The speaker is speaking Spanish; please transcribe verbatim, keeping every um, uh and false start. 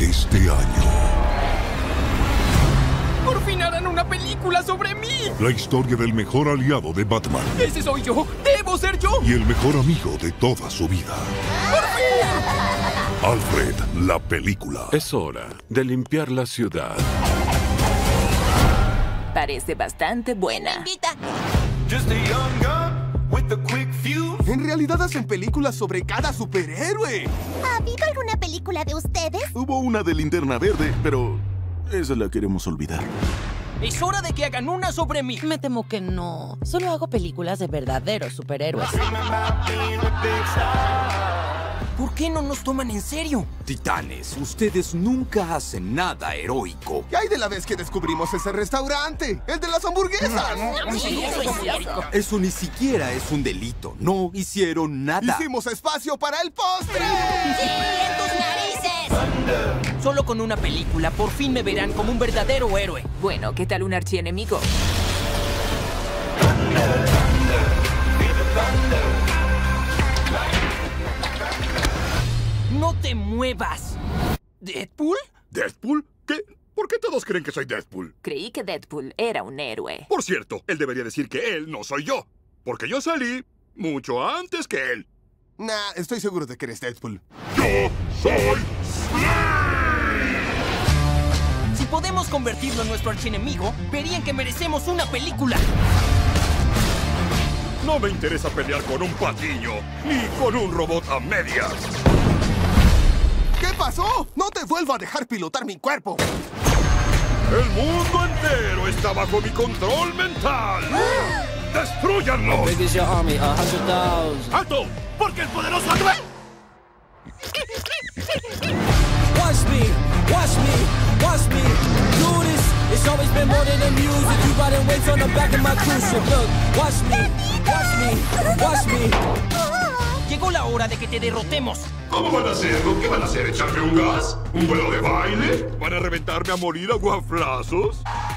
este año. ¡Por fin harán una película sobre mí! La historia del mejor aliado de Batman. ¡Ese soy yo! ¡Debo ser yo! Y el mejor amigo de toda su vida. ¡Por fin! Alfred, la película. Es hora de limpiar la ciudad. Parece bastante buena. En realidad hacen películas sobre cada superhéroe. ¿Ha habido alguna película de ustedes? Hubo una de Linterna Verde, pero esa la queremos olvidar. Es hora de que hagan una sobre mí. Me temo que no. Solo hago películas de verdaderos superhéroes. ¿Por qué no nos toman en serio? Titanes, ustedes nunca hacen nada heroico. ¿Qué hay de la vez que descubrimos ese restaurante? ¡El de las hamburguesas! Eso ni siquiera es un delito. No hicieron nada. ¡Hicimos espacio para el postre! ¡En tus narices! Solo con una película por fin me verán como un verdadero héroe. Bueno, ¿qué tal un archienemigo? ¡No te muevas! ¿Deadpool? ¿Deadpool? ¿Qué? ¿Por qué todos creen que soy Deadpool? Creí que Deadpool era un héroe. Por cierto, él debería decir que él no soy yo. Porque yo salí mucho antes que él. Nah, estoy seguro de que eres Deadpool. ¡Yo soy Si podemos convertirlo en nuestro archienemigo, verían que merecemos una película. No me interesa pelear con un patiño, ni con un robot a medias. ¿Qué pasó? ¡No te vuelvo a dejar pilotar mi cuerpo! El mundo entero está bajo mi control mental. ¡Destrúyanlo! ¡Alto! ¡Porque el poderoso Andrés! Watch me, watch me, watch me do this. It's always been more than the music. You riding waves on the back of my cruise ship. Look, watch me, watch me, watch me. Llegó la hora de que te derrotemos. ¿Cómo van a hacerlo? ¿Qué van a hacer? ¿Echarme un gas? ¿Un vuelo de baile? ¿Van a reventarme a morir a guaflazos?